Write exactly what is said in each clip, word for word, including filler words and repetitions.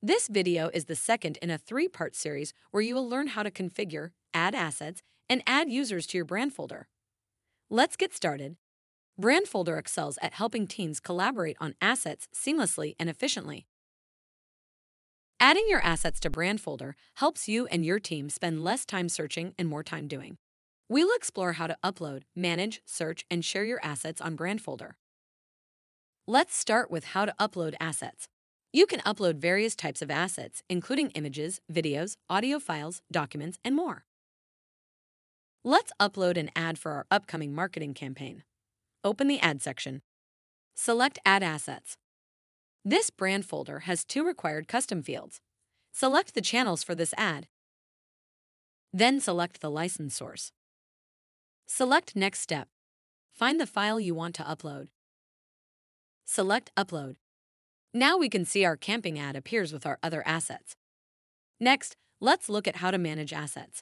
This video is the second in a three-part series where you will learn how to configure, add assets, and add users to your Brandfolder. Let's get started. Brandfolder excels at helping teams collaborate on assets seamlessly and efficiently. Adding your assets to Brandfolder helps you and your team spend less time searching and more time doing. We'll explore how to upload, manage, search, and share your assets on Brandfolder. Let's start with how to upload assets. You can upload various types of assets, including images, videos, audio files, documents, and more. Let's upload an ad for our upcoming marketing campaign. Open the ad section. Select Add Assets. This Brandfolder has two required custom fields. Select the channels for this ad. Then select the license source. Select Next Step. Find the file you want to upload. Select Upload. Now we can see our camping ad appears with our other assets. Next, let's look at how to manage assets.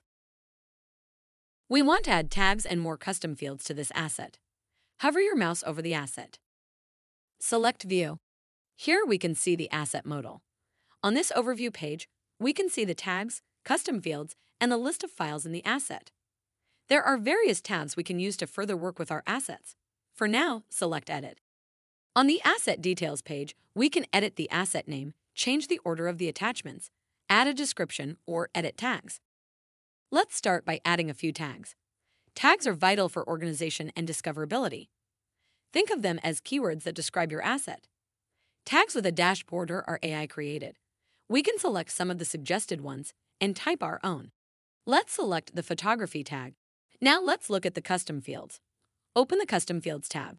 We want to add tags and more custom fields to this asset. Hover your mouse over the asset. Select View. Here we can see the asset modal. On this overview page, we can see the tags, custom fields, and the list of files in the asset. There are various tabs we can use to further work with our assets. For now, select Edit. On the Asset Details page, we can edit the asset name, change the order of the attachments, add a description, or edit tags. Let's start by adding a few tags. Tags are vital for organization and discoverability. Think of them as keywords that describe your asset. Tags with a dash border are A I created. We can select some of the suggested ones and type our own. Let's select the Photography tag. Now let's look at the Custom Fields. Open the Custom Fields tab.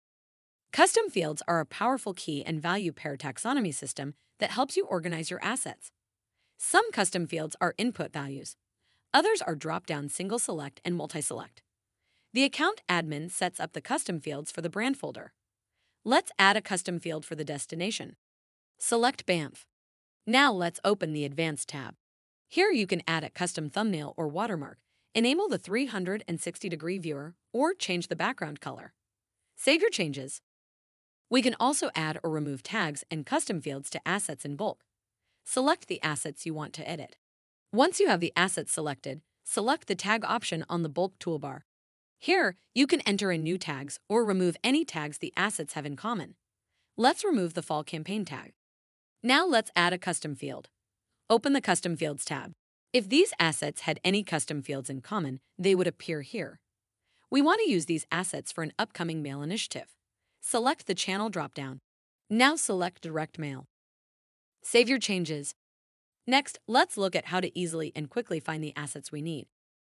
Custom fields are a powerful key and value pair taxonomy system that helps you organize your assets. Some custom fields are input values. Others are drop-down single select and multi-select. The account admin sets up the custom fields for the Brandfolder. Let's add a custom field for the destination. Select B A M F. Now let's open the Advanced tab. Here you can add a custom thumbnail or watermark, enable the three hundred sixty degree viewer, or change the background color. Save your changes. We can also add or remove tags and custom fields to assets in bulk. Select the assets you want to edit. Once you have the assets selected, select the tag option on the bulk toolbar. Here, you can enter in new tags or remove any tags the assets have in common. Let's remove the Fall Campaign tag. Now let's add a custom field. Open the Custom Fields tab. If these assets had any custom fields in common, they would appear here. We want to use these assets for an upcoming mail initiative. Select the channel dropdown. Now select Direct Mail. Save your changes. Next, let's look at how to easily and quickly find the assets we need.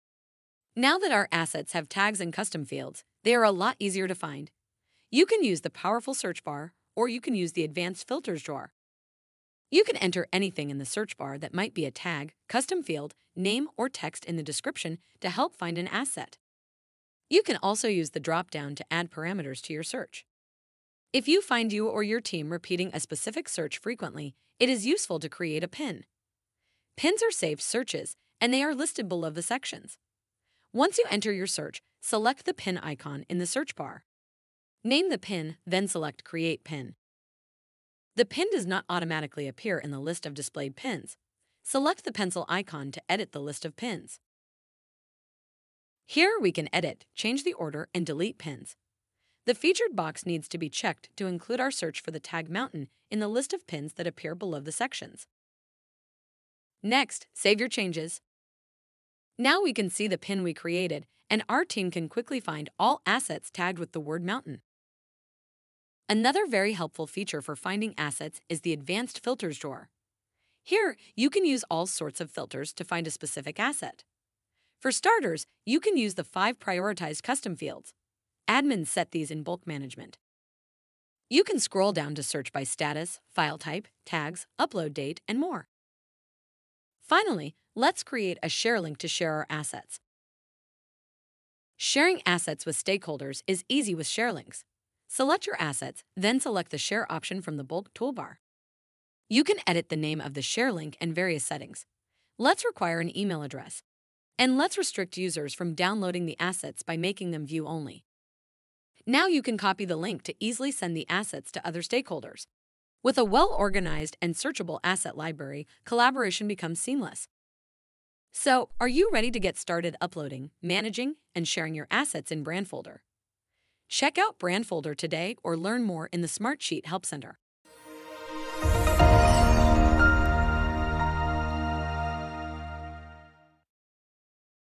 Now that our assets have tags and custom fields, they are a lot easier to find. You can use the powerful search bar, or you can use the Advanced Filters drawer. You can enter anything in the search bar that might be a tag, custom field, name, or text in the description to help find an asset. You can also use the drop-down to add parameters to your search. If you find you or your team repeating a specific search frequently, it is useful to create a pin. Pins are saved searches, and they are listed below the sections. Once you enter your search, select the pin icon in the search bar. Name the pin, then select Create Pin. The pin does not automatically appear in the list of displayed pins. Select the pencil icon to edit the list of pins. Here we can edit, change the order, and delete pins. The featured box needs to be checked to include our search for the tag mountain in the list of pins that appear below the sections. Next, save your changes. Now we can see the pin we created, and our team can quickly find all assets tagged with the word mountain. Another very helpful feature for finding assets is the Advanced Filters drawer. Here, you can use all sorts of filters to find a specific asset. For starters, you can use the five prioritized custom fields. Admins set these in bulk management. You can scroll down to search by status, file type, tags, upload date, and more. Finally, let's create a share link to share our assets. Sharing assets with stakeholders is easy with share links. Select your assets, then select the Share option from the bulk toolbar. You can edit the name of the share link and various settings. Let's require an email address. And let's restrict users from downloading the assets by making them view only. Now you can copy the link to easily send the assets to other stakeholders. With a well-organized and searchable asset library, collaboration becomes seamless. So, are you ready to get started uploading, managing, and sharing your assets in Brandfolder? Check out Brandfolder today or learn more in the Smartsheet Help Center.